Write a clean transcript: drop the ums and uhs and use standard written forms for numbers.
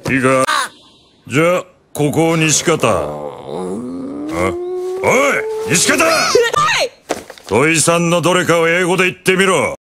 いいか。じゃあここを西方。おい西方。土井さんのどれかを英語で言ってみろ。